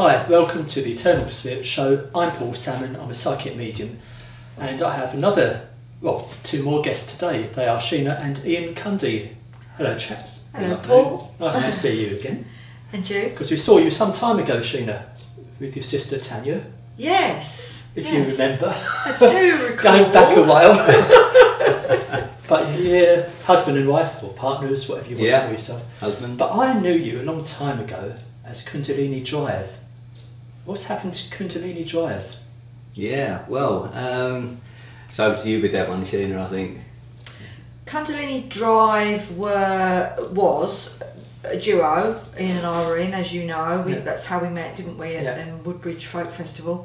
Hi, welcome to the Eternal Spirit Show. I'm Paul Salmon, I'm a psychic medium, and I have two more guests today. They are Sheena and Ian Cundy. Hello chaps. Hello Paul. Nice to see you again. And you? Because we saw you some time ago, Sheena, with your sister Tanya. Yes. If you remember. I do recall. Going back a while. But yeah, husband and wife, or partners, whatever you want to call yourself. Husband. But I knew you a long time ago as Kundalini Drive. What's happened to Kundalini Drive? Yeah, well, it's over to you with that one, Sheena, I think. Cundy Drive was a duo, Ian and Irene, as you know. That's how we met, didn't we, at Woodbridge Folk Festival.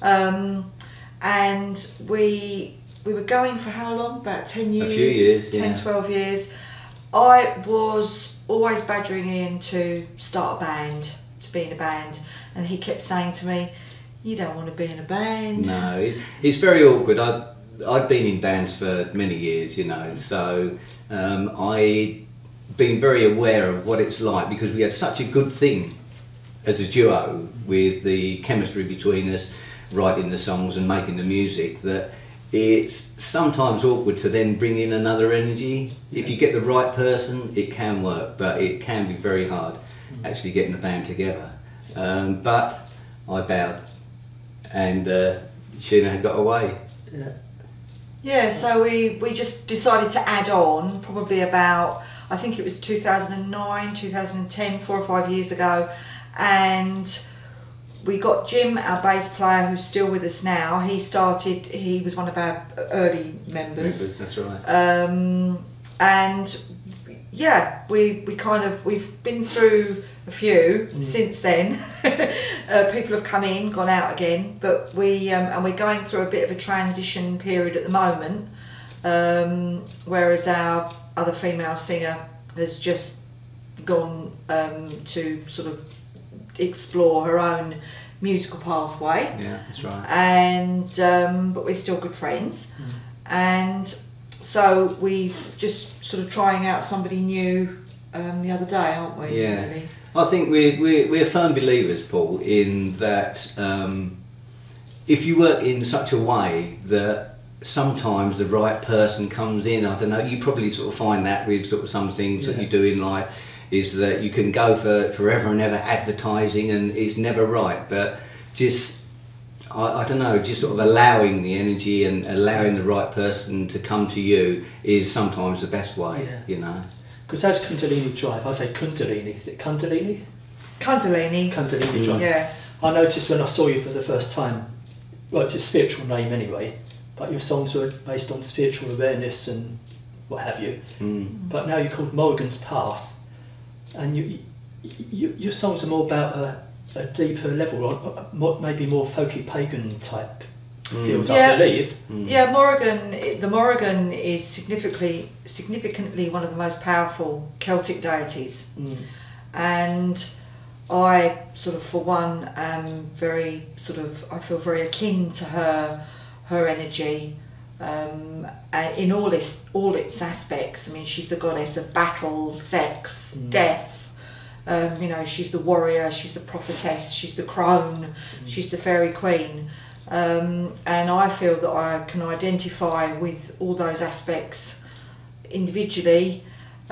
And we were going for how long? About 10 years? A few years, 10, 12 years. I was always badgering Ian to start a band, to be in a band. And he kept saying to me, you don't want to be in a band. No, it's very awkward. I've been in bands for many years, you know, so I've been very aware of what it's like, because we had such a good thing as a duo with the chemistry between us, writing the songs and making the music, that it's sometimes awkward to then bring in another energy. If you get the right person, it can work, but it can be very hard actually getting the band together. But I bowed, and Sheena had got away. Yeah, so we just decided to add on, probably about, I think it was 2009, 2010, 4 or 5 years ago, and we got Jim, our bass player, who's still with us now. He was one of our early members. That's right. And yeah, we've been through a few since then. People have come in, gone out again, but we're going through a bit of a transition period at the moment, whereas our other female singer has just gone to sort of explore her own musical pathway. Yeah, that's right. And but we're still good friends, and so we just sort of trying out somebody new the other day, aren't we? Yeah. Really? I think we're firm believers, Paul, in that if you work in such a way that sometimes the right person comes in, I don't know, you probably sort of find that with sort of some things that you do in life, is that you can go for forever and ever advertising and it's never right, but just, I don't know, just sort of allowing the energy and allowing the right person to come to you is sometimes the best way, you know. Because that's Kundalini Drive. I say Kundalini. Is it Kundalini? Kundalini. Kundalini Drive. Yeah. I noticed when I saw you for the first time, well, it's a spiritual name anyway, but your songs were based on spiritual awareness and what have you. But now you're called Morrigans Path, and your songs are more about a deeper level, or maybe more folky pagan type field, I believe. Yeah, the Morrigan is significantly one of the most powerful Celtic deities, and I sort of, for one, am very sort of, I feel very akin to her energy, in all its aspects. I mean, she's the goddess of battle, sex, death. You know, she's the warrior, she's the prophetess, she's the crone, she's the fairy queen. And I feel that I can identify with all those aspects individually,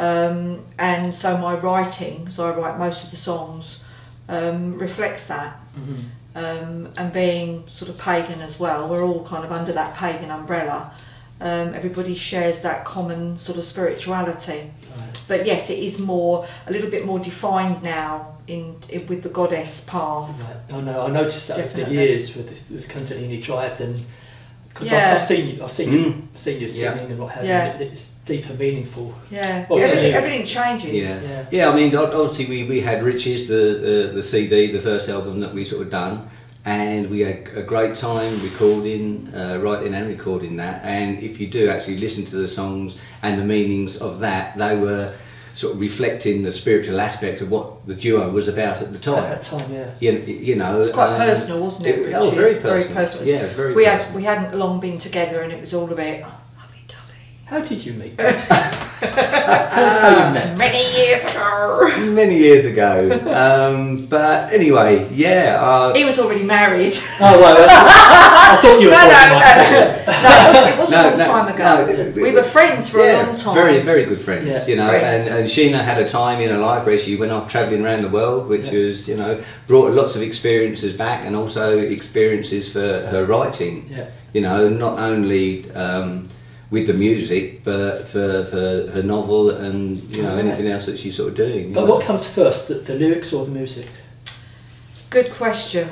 and so my writing, so I write most of the songs, reflects that. And being sort of pagan as well, we're all kind of under that pagan umbrella. Everybody shares that common sort of spirituality. But yes, it is a little bit more defined now with the goddess path. Right. I know. I noticed that over the years with Kundalini Drive, then, because I've seen you singing and what have you. It's deeper, meaningful. Yeah. Well, everything changes. Yeah. I mean, obviously we had Riches, the CD, the first album that we sort of done, and we had a great time recording, writing and recording that. And if you do actually listen to the songs and the meanings of that, they were sort of reflecting the spiritual aspect of what the duo was about at the time. At that time, you know, it's quite personal, wasn't it? Richie? Very personal. Yeah, very. We hadn't long been together, and it was all a bit lovey-dovey. How did you meet? Tell us how you met. Many years ago. Many years ago. But anyway, yeah. He was already married. Oh, well, I thought you were No, it wasn't a long time ago. We were friends for a long time. Very, very good friends, you know. Friends. And Sheena had a time in her life where she went off travelling around the world, which was, you know, brought lots of experiences back, and also experiences for her writing. Yeah. You know, not only with the music, but for her novel and, you know, anything else that she's sort of doing. But what comes first, the lyrics or the music? Good question.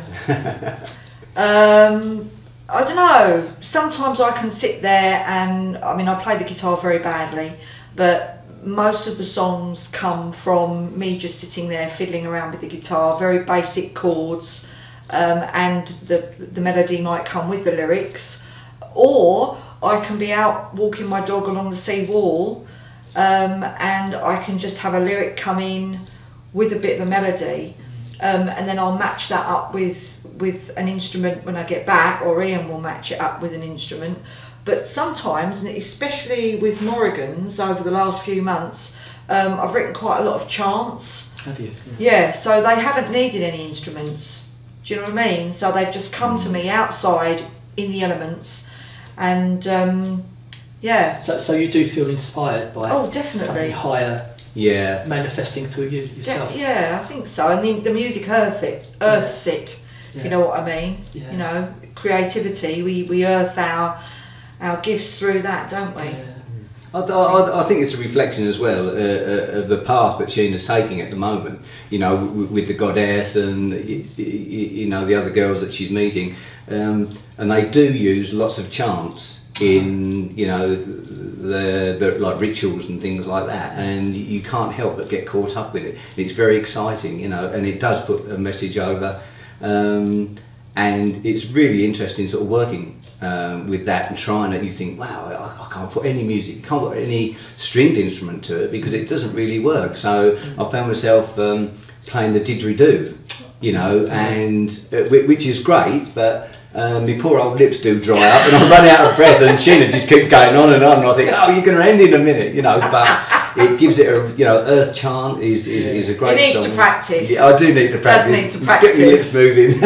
I don't know. Sometimes I can sit there and, I mean, I play the guitar very badly, but most of the songs come from me just sitting there fiddling around with the guitar, very basic chords, and the melody might come with the lyrics. Or I can be out walking my dog along the sea wall, and I can just have a lyric come in with a bit of a melody, and then I'll match that up with an instrument when I get back, or Ian will match it up with an instrument. But sometimes, and especially with Morrigans over the last few months, I've written quite a lot of chants. Have you? Yeah, so they haven't needed any instruments. Do you know what I mean? So they've just come to me outside in the elements, and yeah. So you do feel inspired by definitely something higher, manifesting through you yourself. Yeah, I think so. And the music earths it. Yeah. You know what I mean? Yeah. You know, creativity. We earth our gifts through that, don't we? Yeah. I think it's a reflection as well of the path that Sheena's taking at the moment. You know, with the goddess and you know the other girls that she's meeting, and they do use lots of chants in, you know, the like rituals and things like that, and you can't help but get caught up with it. It's very exciting, you know, and it does put a message over, and it's really interesting sort of working with that and trying it. You think, wow, I can't put any music, can't put any stringed instrument to it because it doesn't really work. So I found myself playing the didgeridoo, you know, and which is great, but my poor old lips do dry up and I'm running out of breath, and Sheena just keeps going on, and I think, oh, you're going to end in a minute, you know. But it gives it a, you know, Earth Chant is a great song. It needs to practice. Yeah, I do need to practice. Does need to practice. Get my lips moving.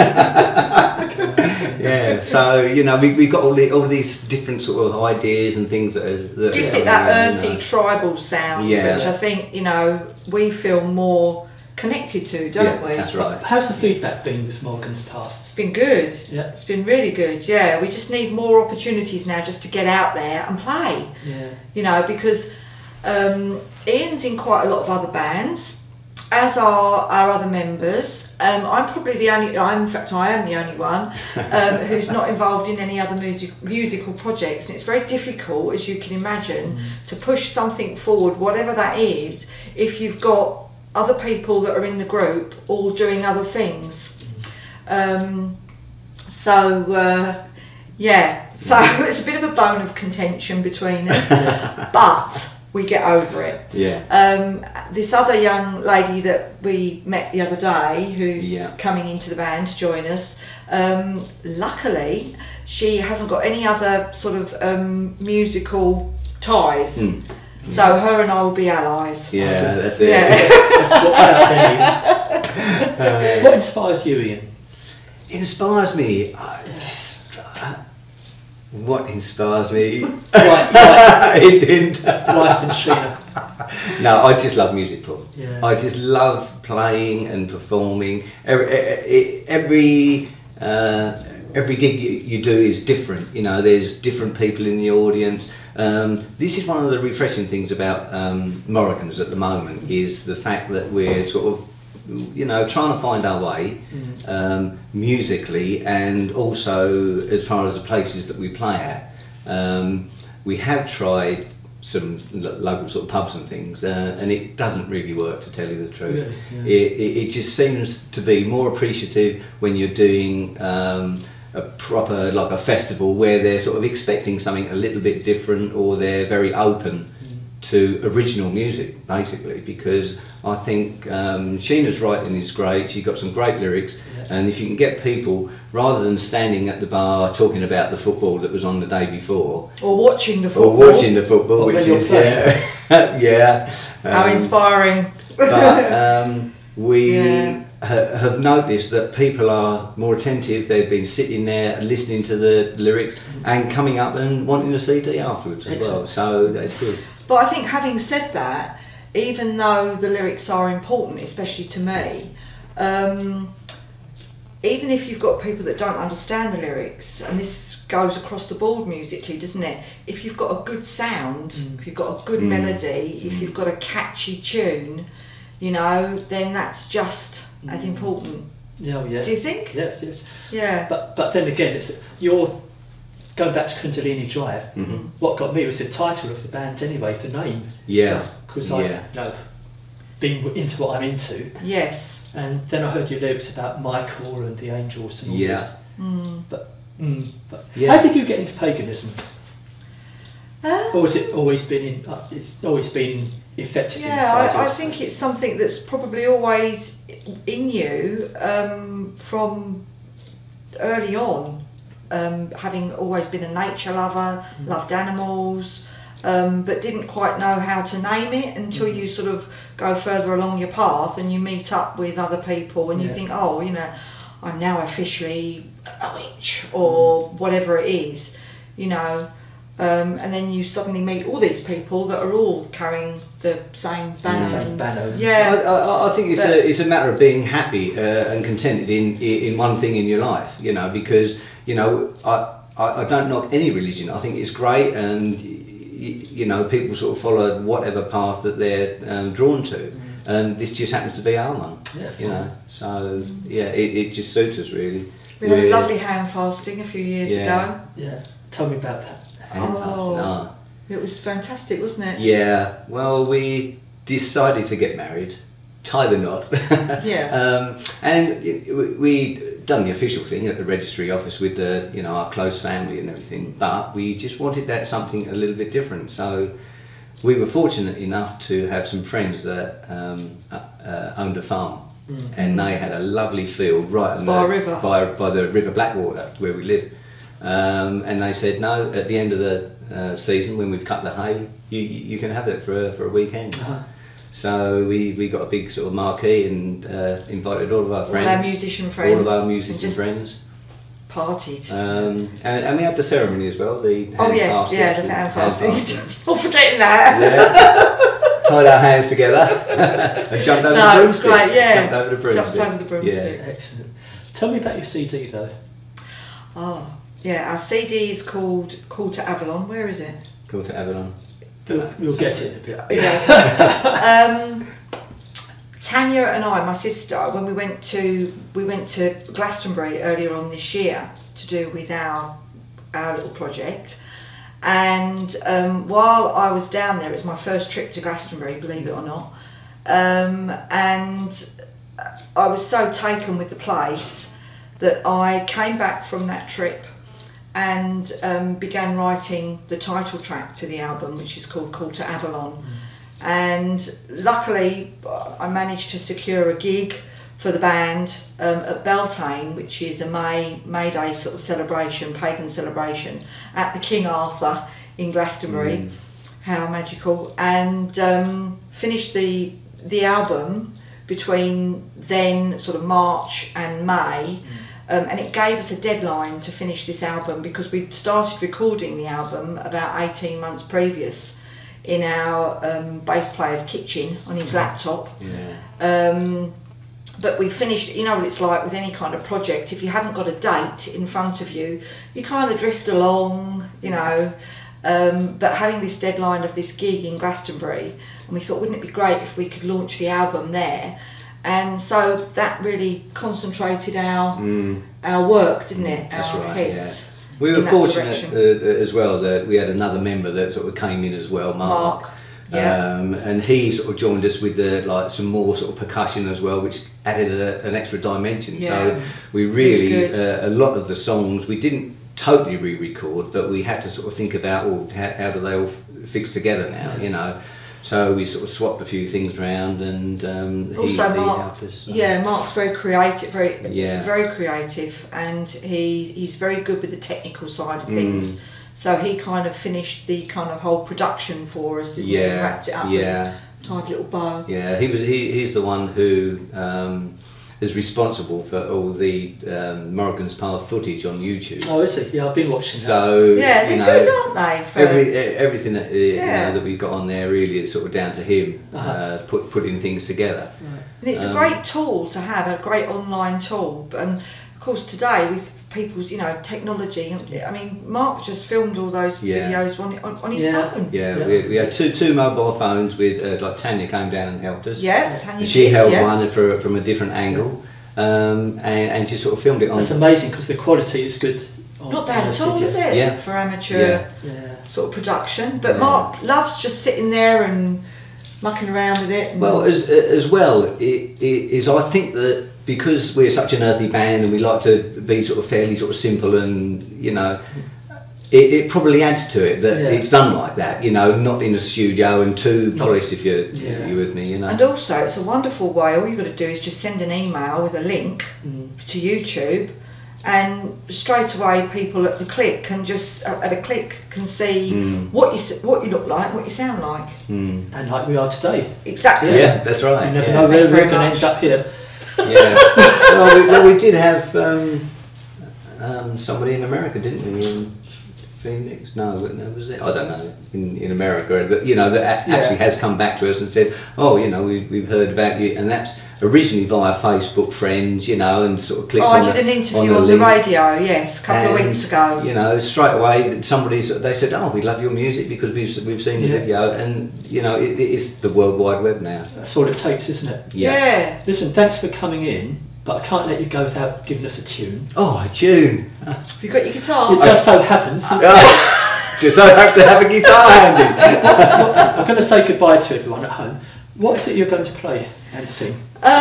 Yeah, so, you know, we've got all these different sort of ideas and things that gives it that earthy, tribal sound, which I think, you know, we feel more connected to, don't we? That's right. How's the feedback been with Morrigans Path? It's been good. Yeah. It's been really good. Yeah, we just need more opportunities now just to get out there and play. Yeah. You know, because Ian's in quite a lot of other bands, as are our other members. I'm probably the only, in fact I am the only one who's not involved in any other musical projects, and it's very difficult, as you can imagine, to push something forward, whatever that is, if you've got other people that are in the group all doing other things. Yeah, so it's a bit of a bone of contention between us, but we get over it. Yeah. This other young lady that we met the other day, who's coming into the band to join us, luckily she hasn't got any other sort of musical ties. So her and I will be allies. Yeah, that's it. Yeah. What inspires you, Ian? Inspires me? What inspires me? It didn't. Life and Sheena. No, I just love music, Paul. Yeah. I just love playing and performing. Every gig you do is different. You know, there's different people in the audience. This is one of the refreshing things about Morrigans at the moment, is the fact that we're sort of, you know, trying to find our way musically, and also as far as the places that we play at. We have tried some local sort of pubs and things, and it doesn't really work, to tell you the truth. Really? Yeah. It just seems to be more appreciative when you're doing a proper, like a festival, where they're sort of expecting something a little bit different, or they're very open to original music, basically, because I think Sheena's writing is great. She's got some great lyrics, and if you can get people, rather than standing at the bar talking about the football that was on the day before, or watching the football, which is yeah, how inspiring. But we have noticed that people are more attentive. They've been sitting there listening to the lyrics and coming up and wanting a CD afterwards as well. So that's good. But I think, having said that, even though the lyrics are important, especially to me, even if you've got people that don't understand the lyrics, and this goes across the board musically, doesn't it? If you've got a good sound, if you've got a good melody, if you've got a catchy tune, you know, then that's just as important. Yeah, yeah. Do you think? Yes, yes. Yeah. But then again, you're going back to Kundalini Drive. What got me was the title of the band anyway, the name. Yeah. Because I been into what I'm into. Yes. And then I heard your lyrics about Michael and the angels and all this. But how did you get into paganism? Or has it always been it's always been effective inside you? I think it's something that's probably always in you from early on. Having always been a nature lover, loved animals, but didn't quite know how to name it until you sort of go further along your path and you meet up with other people and you think, oh, you know, I'm now officially a witch or whatever it is, you know. And then you suddenly meet all these people that are all carrying the same banner. Yeah, I think it's a matter of being happy and contented in one thing in your life, you know, because, you know, I don't knock any religion. I think it's great, and you know, people sort of follow whatever path that they're drawn to, and this just happens to be our one. You know, so it just suits us really. We had a lovely hand fasting a few years ago. Yeah, tell me about that. It was fantastic, wasn't it? Yeah, well, we decided to get married, tie the knot. Yes. And we done the official thing at the registry office with you know, our close family and everything, but we just wanted that something a little bit different. So we were fortunate enough to have some friends that owned a farm, and they had a lovely field right on by the River Blackwater where we live. And they said, no, at the end of the season, when we've cut the hay, you can have it for a weekend. So we got a big sort of marquee and invited all of our friends. All our musician friends. All of our musician friends. Partied. And we had the ceremony as well, the hand fasting. The hand fasting. Not forgetting that. Yeah. Tied our hands together and jumped over the broomstick. No, it was great, Jumped over the broomstick. Jumped over the broomstick. Yeah. Excellent. Tell me about your CD though. Oh, yeah, our CD is called Call to Avalon. Where is it? Call to Avalon. We'll get it in a bit. Yeah. Tanya and I, my sister, when we went to Glastonbury earlier on this year to do with our little project, and while I was down there, it was my first trip to Glastonbury, believe it or not, and I was so taken with the place that I came back from that trip and began writing the title track to the album, which is called Call to Avalon. And luckily I managed to secure a gig for the band at Beltane, which is a May Day sort of celebration, pagan celebration, at the King Arthur in Glastonbury. How magical. And finished the album between then sort of March and May. And it gave us a deadline to finish this album because we'd started recording the album about 18 months previous in our bass player's kitchen on his laptop. But we finished, you know what it's like with any kind of project, if you haven't got a date in front of you, you kind of drift along, you know. But having this deadline of this gig in Glastonbury, and we thought, wouldn't it be great if we could launch the album there? And so that really concentrated our work, didn't it? That's our right, heads. We were fortunate as well that we had another member that sort of came in as well, Mark. And he sort of joined us with some more sort of percussion as well, which added an extra dimension. So we really, a lot of the songs, we didn't totally re-record, but we had to sort of think about, well, how do they all fix together now, you know? So we sort of swapped a few things around, and also he Mark, helped us. So. yeah, Mark's very creative, very creative, and he's very good with the technical side of things. So he kind of finished the kind of whole production for us, didn't he? Wrapped it up with a tight little bow. Yeah, he's the one who is responsible for all the Morrigans Path footage on YouTube. Oh, is he? Yeah, I've been watching that. So yeah, they're good, aren't they? Everything that you know, that we've got on there really is sort of down to him, putting things together. Right. And it's a great tool to have, a great online tool. And of course, today with people's, you know, technology. I mean, Mark just filmed all those videos on his phone. Yeah, we had two mobile phones with like Tanya came down and helped us. Yeah, Tanya. She held one from a different angle, and just sort of filmed it on. That's amazing because the quality is good. Not bad at all, is it? Yeah. For amateur sort of production. But Mark loves just sitting there and mucking around with it. Well, as well, I think that because we're such an earthy band and we like to be sort of fairly sort of simple, and you know, it probably adds to it that it's done like that, you know, not in a studio and too polished, if you're with me, you know. And also, it's a wonderful way. All you've got to do is just send an email with a link to YouTube, and straight away people at a click can see what you look like, what you sound like, and like we are today. Exactly. Yeah, that's right. You never know where we're going to end up here. Yeah. well, we did have somebody in America, didn't we? In Phoenix? No, was it? I don't know. In America, that actually has come back to us and said, "Oh, you know, we've heard about you," and that's originally via Facebook friends, you know, and sort of clicked on. I did an interview on the radio, yes, a couple of weeks ago. You know, straight away, they said, "Oh, we love your music because we've seen your video," and you know, it is the World Wide Web now. That's all it takes, isn't it? Yeah. Listen, thanks for coming in, but I can't let you go without giving us a tune. Oh, a tune! Have you got your guitar? It just so happens. Just so I have to have a guitar handy. I'm going to say goodbye to everyone at home. What is it you're going to play and sing?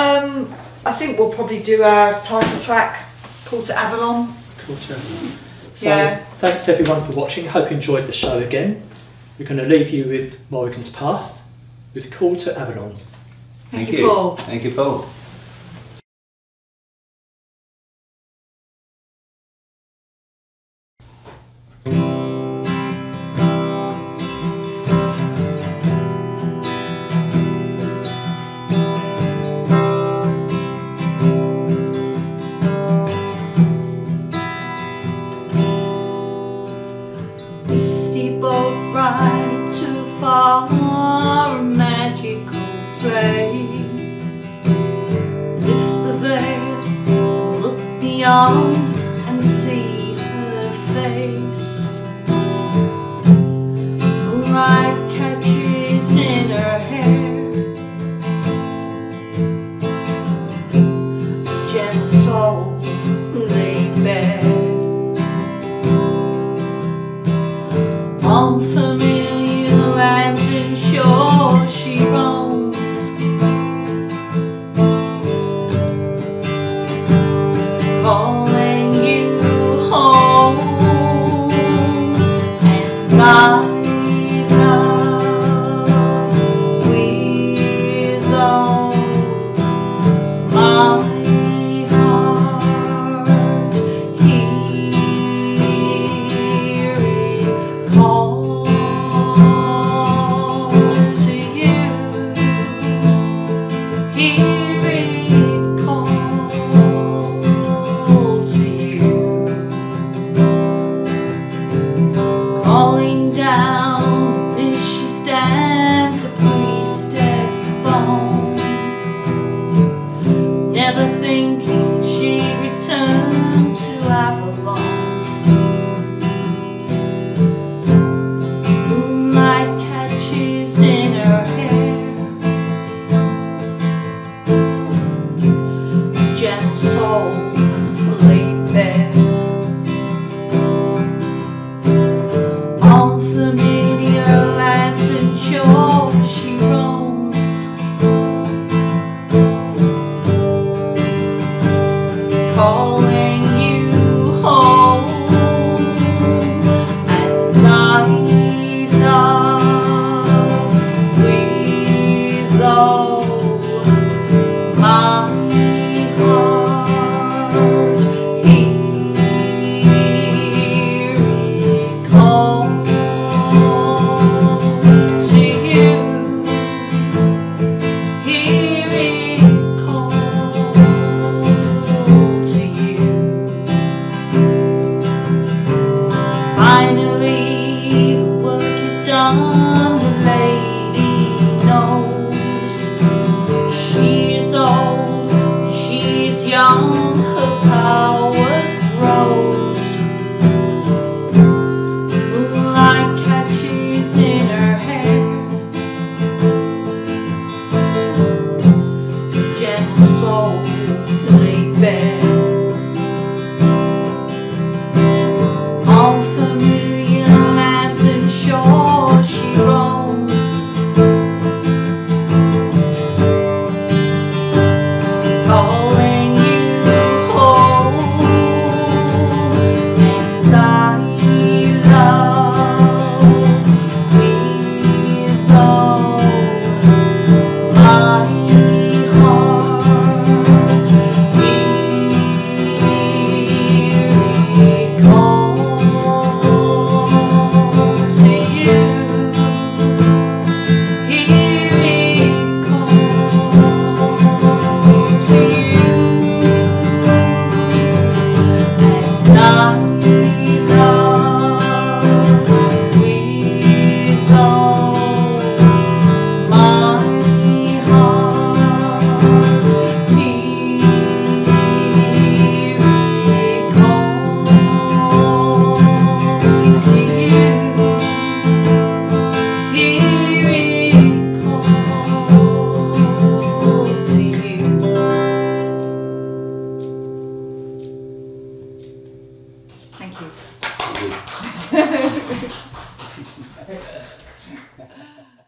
I think we'll probably do our title track, Call to Avalon. Cool. So thanks everyone for watching. Hope you enjoyed the show again. We're going to leave you with Morrigans Path with Call to Avalon. Thank you, Paul. Thank you, Paul. A magical place. Lift the veil, look beyond and see her face. Moonlight catches in her hair, a gentle soul laid bare. On familiar lands and shores she roams, calling you home, and I love with all my heart. Hear it call to you. Hear it call to you. Calling down Thank you.